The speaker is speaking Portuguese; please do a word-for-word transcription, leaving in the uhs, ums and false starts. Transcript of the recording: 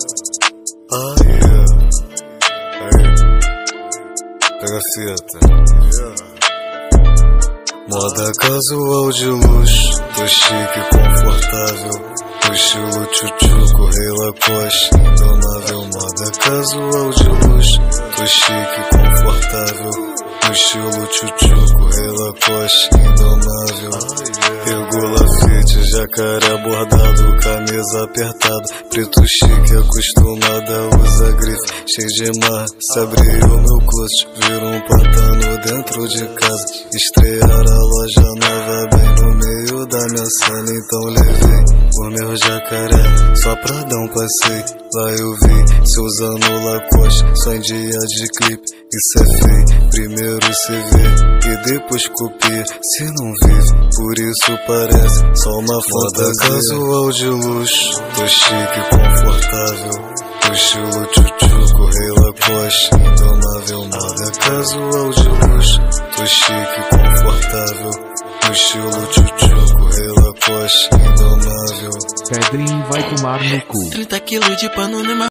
Ah, yeah. Aí. Pega a fita. Moda casual de luxo, tô chique e confortável. No estilo tchutchuco, rei Lacoste, indomável. Moda casual de luxo, tô chique e confortável. No estilo tchutchuco, rei Lacoste, indomável. Regulafite, jacaré bordado, camisa apertada. Preto chique, acostumada, usa grife, cheio de mar. Se abrir o meu closet, vira um pantano dentro de casa. Estrear a loja nova bem no meio da minha cena. Então levei o meu jacaré só pra dar um passeio. Lá eu vi se usando Lacoste, só em dia de clipe. Isso é feio, primeiro se vê e depois copia. Se não vive, por isso parece só uma fantasia. Casual de luxo, tô chique e confortável. No estilo tchutchuco, rei Lacoste, indomável. Moda casual de luxo, tô chique e confortável. No estilo tchutchuco, rei Lacoste, indomável. Pedrinho vai tomar no cu. trinta quilos de pano numa